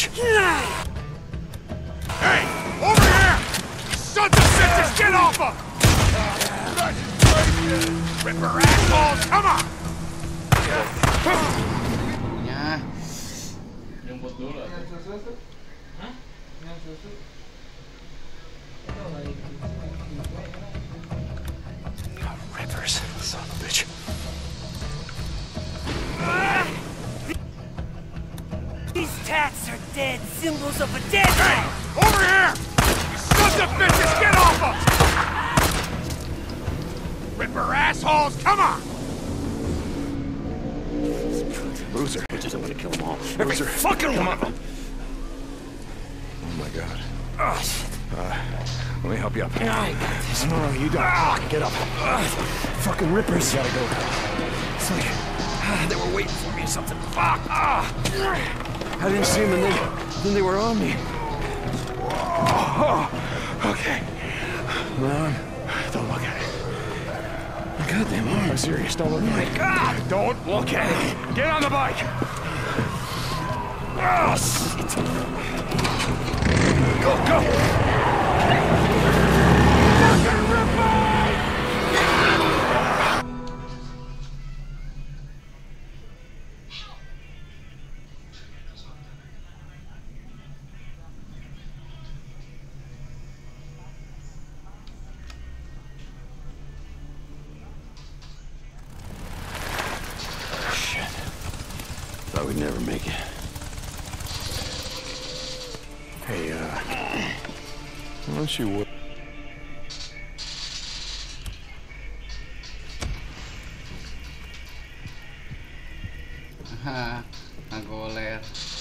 bitch! Hey! Over here! Sons of bitches, get off him! Ripper assholes, come on! Jemput dulu. Hah? Rippers, son of a bitch. These tats are dead symbols of a dead man! Over here! You sons of bitches, get off him! Ripper assholes, come on! Boozer. Bitches, I'm gonna kill them all. Every fucking one of them! Oh my god. Let me help you up. I got this. No, you don't. Get up. Fucking Rippers. Gotta go. It's like they were waiting for me or something. Fuck! I didn't see them, and then they were on me. Okay. Don't look at it. Goddamn, I'm serious. Don't look at it. My God! Don't look at it. Get on the bike. Oh, shit. Go, go. Thought we'd never make it. Hey, why don't you... Aha, nagoler.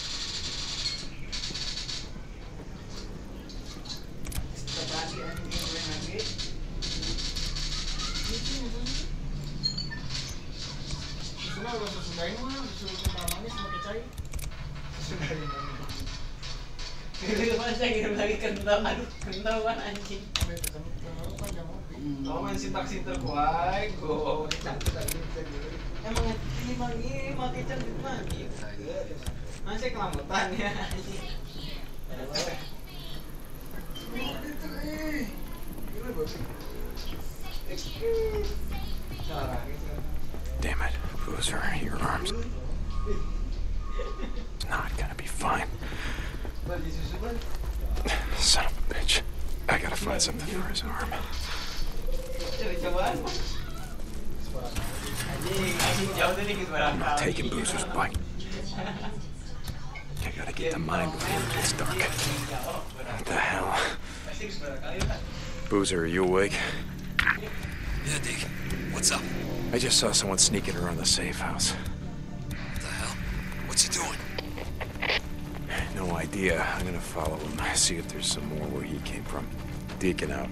Kirim lagi kentang, aduh kentang kan anjing. Oh main sintak-sintak wae, go. Emang ini pakai cantik lagi. Masih kelambutan ya anjing. Damn it, Boozer, your arms. It's not gonna be fine. Son of a bitch. I gotta find something for his arm. I'm not taking Boozer's bike. I gotta get to mine before it gets dark. What the hell? Boozer, are you awake? Yeah, Deke. What's up? I just saw someone sneaking around the safe house. What the hell? What's he doing? No idea. I'm gonna follow him, see if there's some more where he came from. Deacon out.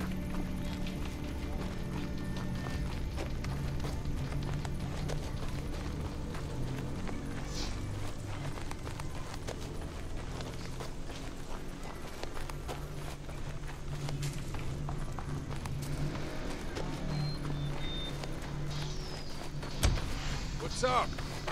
What's up?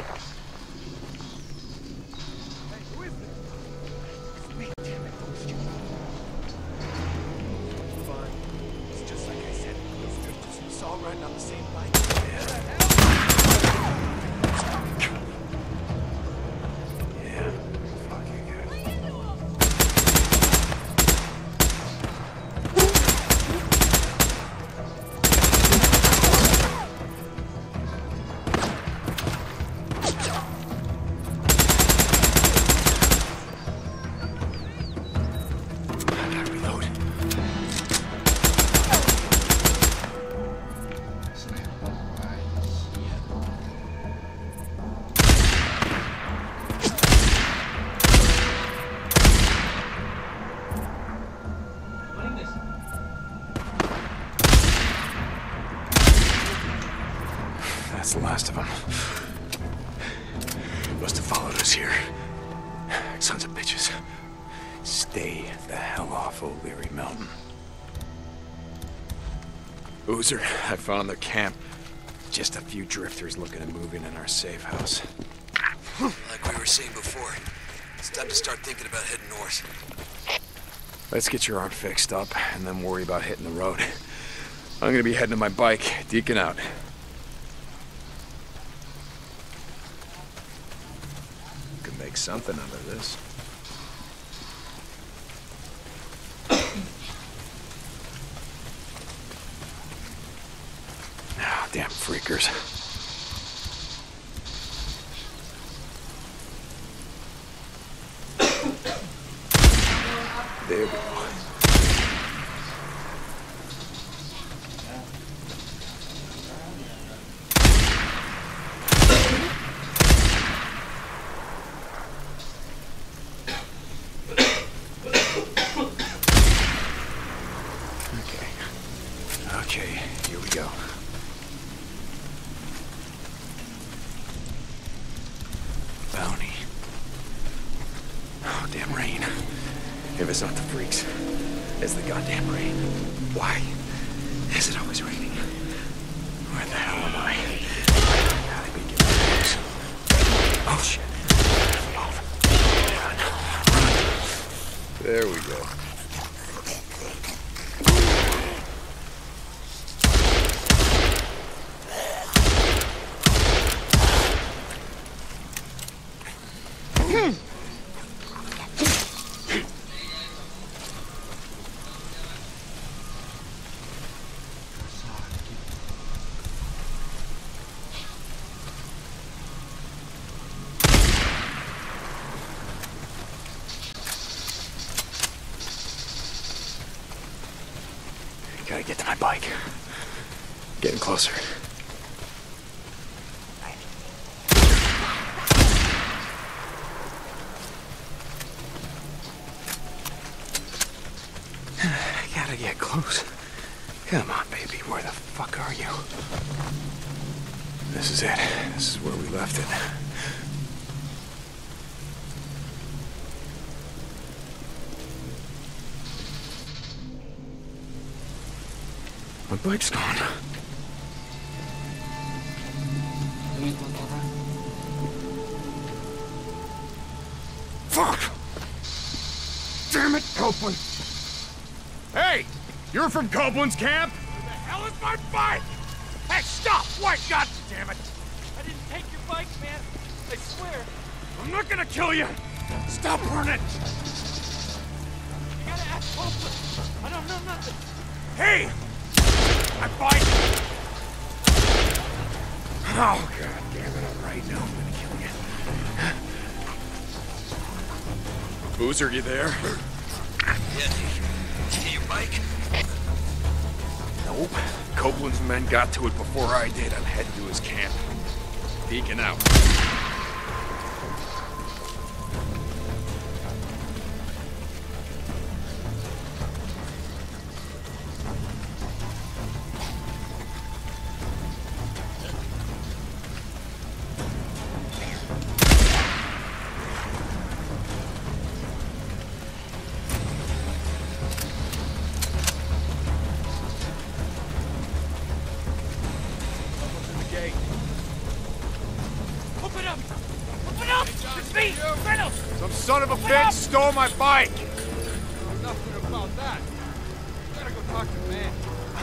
That's the last of them. Must have followed us here. Sons of bitches. Stay the hell off O'Leary Mountain. Boozer, I found their camp. Just a few drifters looking to move in our safe house. Like we were saying before, It's time to start thinking about heading north. Let's get your arm fixed up, and then worry about hitting the road. I'm gonna be heading to my bike. Deacon out. Could make something out of this. Ah, damn freakers. There we go. Okay, here we go. Bounty. Oh, damn rain. If it's not the freaks, it's the goddamn rain. Why is it always raining? Where the hell am I? Gotta be getting close. Oh, shit. Oh, run. There we go. Gotta get to my bike. Getting closer. Gotta get close. Come on, baby. Where the fuck are you? This is it. This is where we left it. My bike's gone. Fuck! Damn it, Copeland! Hey! You're from Copeland's camp? Where the hell is my bike? Hey, stop! Wait, God damn it! I didn't take your bike, man. I swear. I'm not gonna kill you! Stop running! You gotta ask Copeland. I don't know nothing. Hey! My bike! Oh, God damn it. All right, now I'm gonna kill you. Boozer, you there? Yeah, Deke. See your bike? Nope. Copeland's men got to it before I did. I'm heading to his camp. Deacon out. Open up! Open up! It's me! Reynolds! Some son of a bitch stole my bike! Nothing about that. You gotta go talk to the man.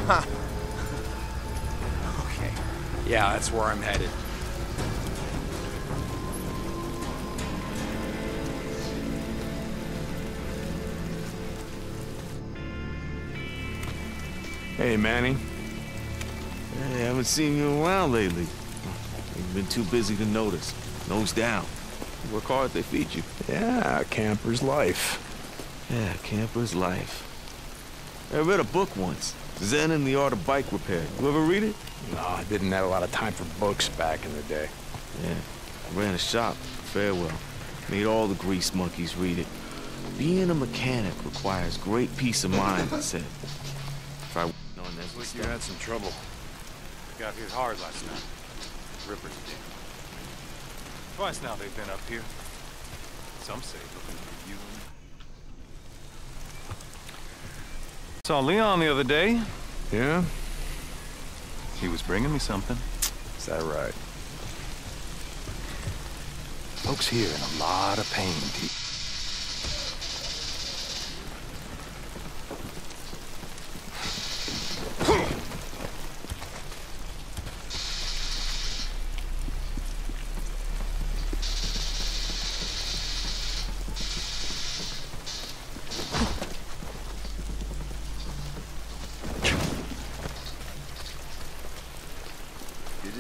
Okay. Yeah, that's where I'm headed. Hey, Manny. Hey, I haven't seen you in a while lately. You've been too busy to notice. Nose down. You work hard, they feed you. Yeah, camper's life. Yeah, camper's life. I read a book once. Zen and the Art of Bike Repair. You ever read it? No, I didn't have a lot of time for books back in the day. Yeah. I ran a shop, Farewell. Made all the grease monkeys read it. Being a mechanic requires great peace of mind, it said. If I on this Looks like you had some trouble. Got hit hard last night. Rippers did. Twice now they've been up here. Some say looking for you. Saw Leon the other day. Yeah? He was bringing me something. Is that right? Folks here in a lot of pain, Deke.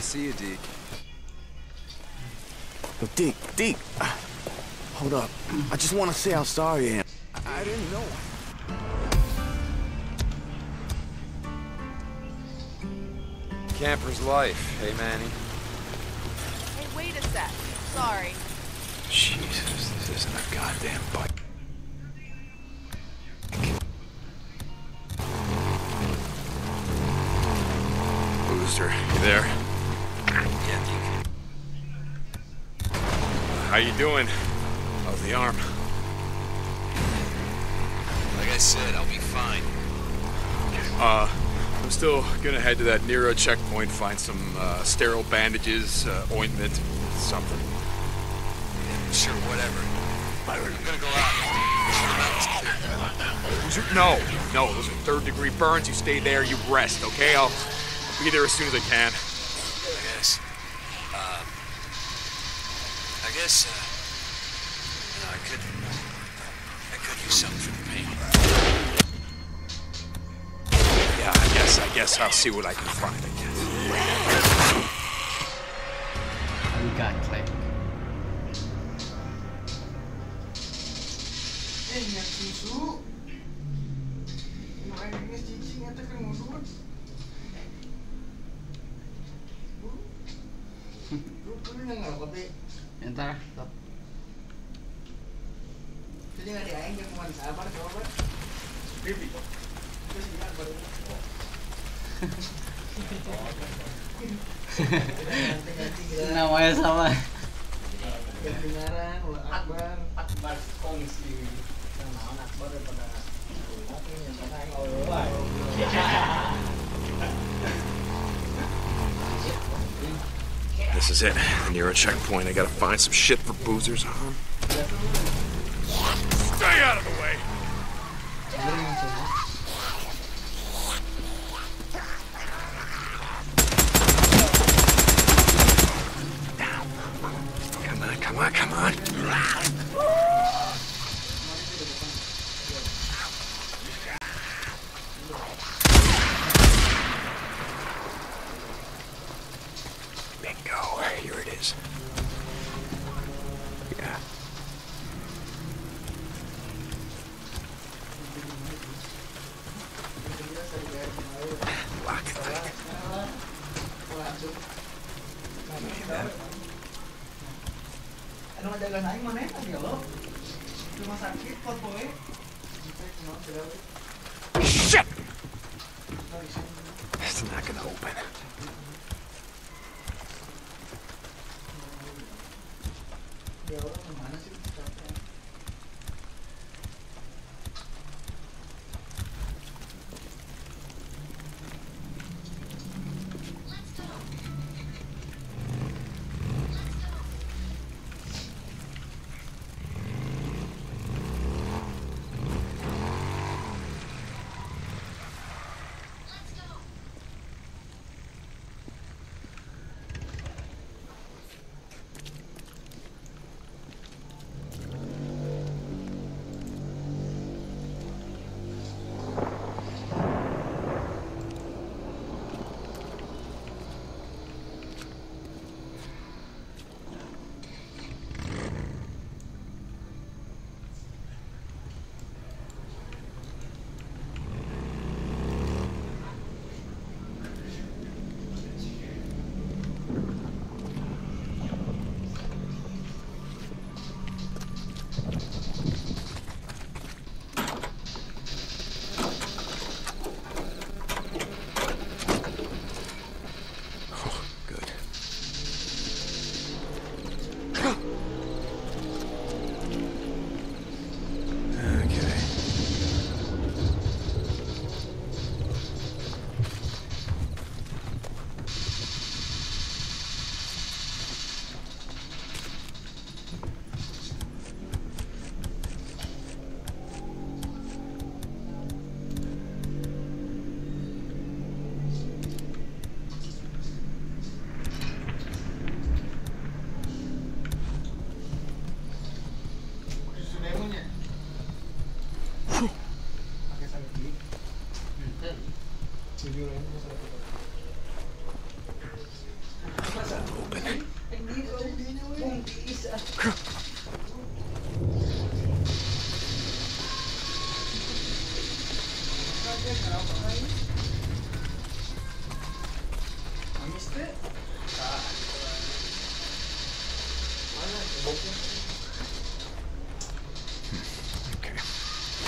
see you, Deke. Yo, Deke, hold up. I just want to say how sorry I am. I didn't know. Camper's life, hey, Manny? Hey, wait a sec. Sorry. Jesus, this isn't a goddamn bike. Boozer, you there? Yeah, Deke. How you doing? How's the arm? Like I said, I'll be fine. I'm still gonna head to that Nero checkpoint, find some sterile bandages, ointment, something. Sure, whatever. I'm gonna go out. No, those are third-degree burns. You stay there, you rest, okay? I'll be there as soon as I can. I guess, I could use something for the pain. Yeah, I guess I'll see what I can find, I guess. Angkat, Clay. Minyak susu. Main ini cicing atau kan mundur. Lu nggak kopi. Entar, stop. Jadi nggak diaing yang mau sabar coba. Bibi. Terus ingat baru. Namanya sama. Kedengaran, Akbar kongsi. Nama Akbar daripada This is it, the Nero checkpoint. I gotta find some shit for Boozer's arm. Stay out of the way! Come on. Bingo, here it is. Yeah. Lock it tight. Ano jaga naik mana ya lo? Rumah sakit pot boy. Shit! It's not gonna open. Ya orang kemana sih?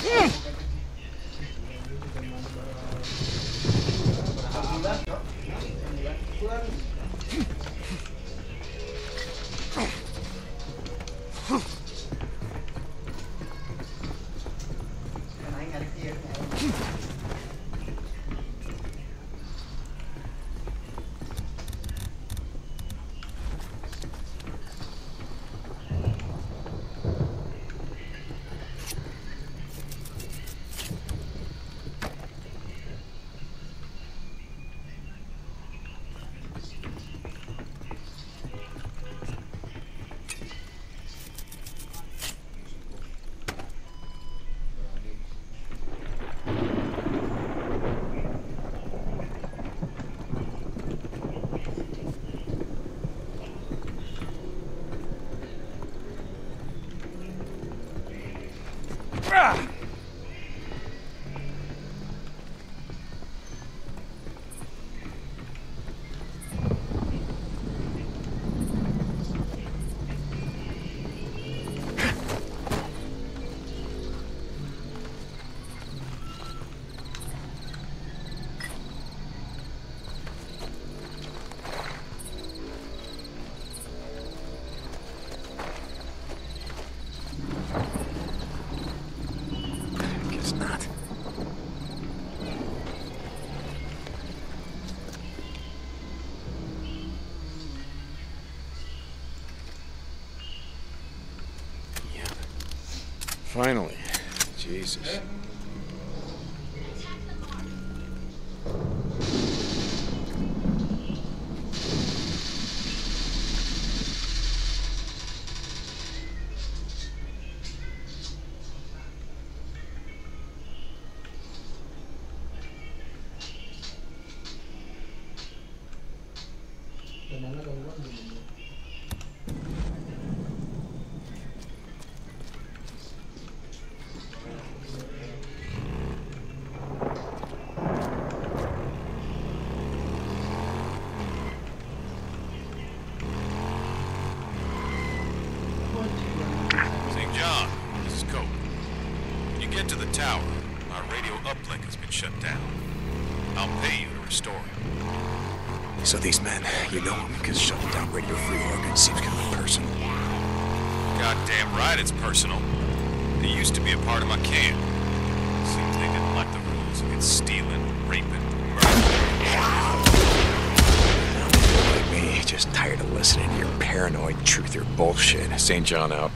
Guess not. Yeah. Finally. Jesus. St. John, this is Cope. When you get to the tower, our radio uplink has been shut down. I'll pay you to restore it. So these men, you know them because shutting down Radio Free Oregon seems kind of personal. Goddamn right it's personal. They used to be a part of my camp. Seems they didn't like the rules against stealing, raping, murdering. Like me, just tired of listening to your paranoid truther bullshit. St. John out.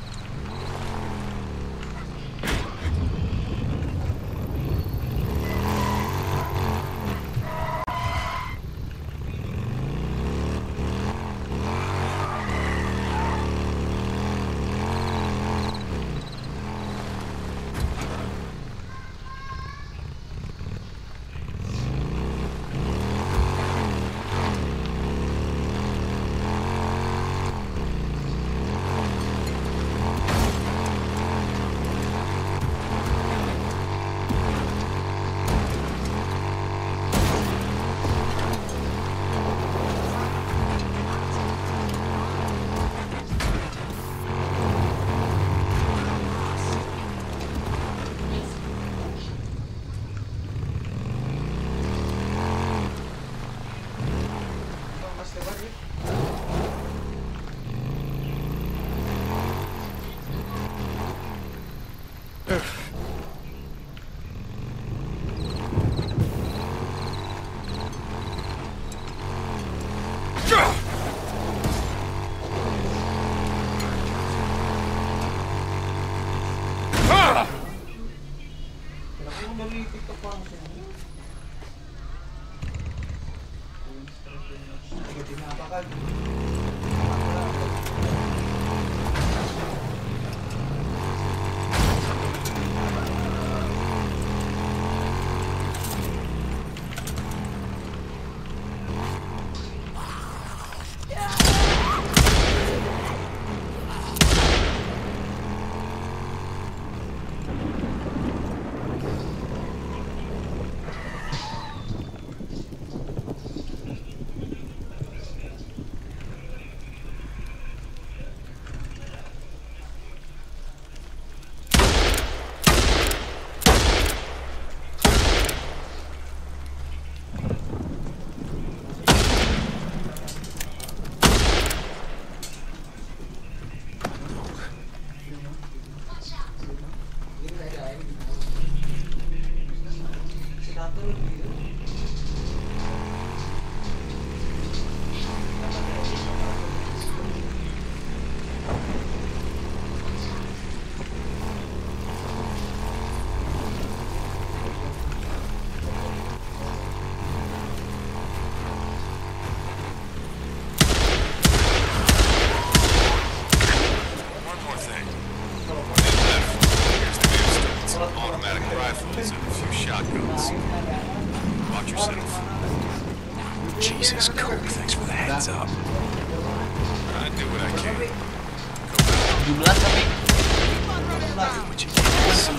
rifles and a few shotguns. Watch yourself. Jesus, Cope, thanks for the heads up. I do what I can. 17 tapi. What you get, son.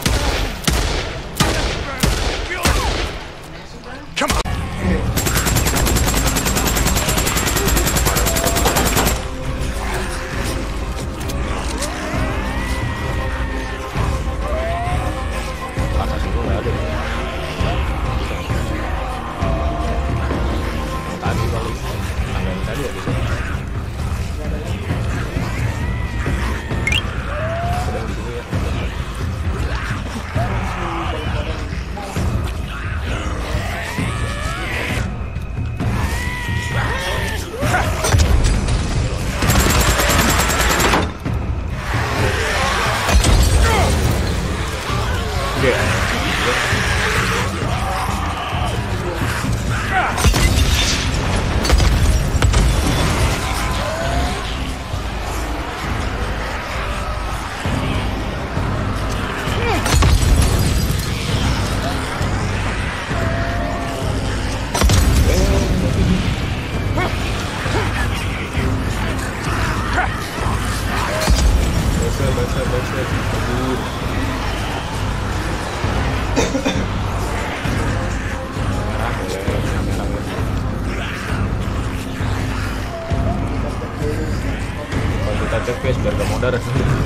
Come on. TPS biar gak modar.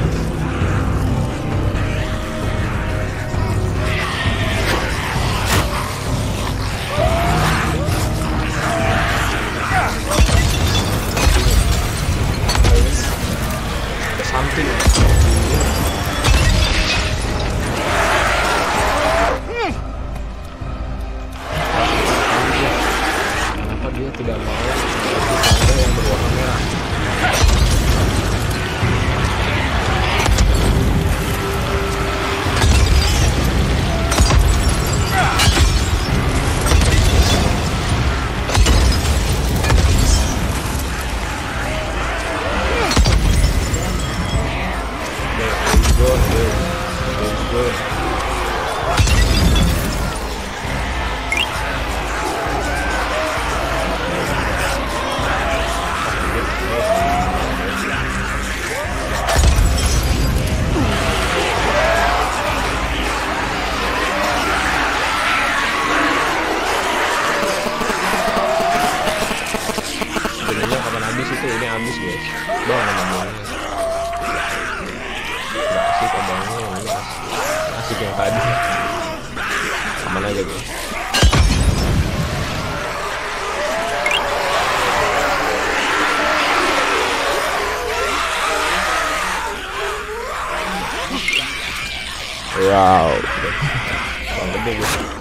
Something. Kenapa dia tidak mau tanda yang berwarna merah? Ini habis guys, bang namanya nggak asik abangnya, ini asik yang tadi, aman aja guys. Wow, bang gede guys.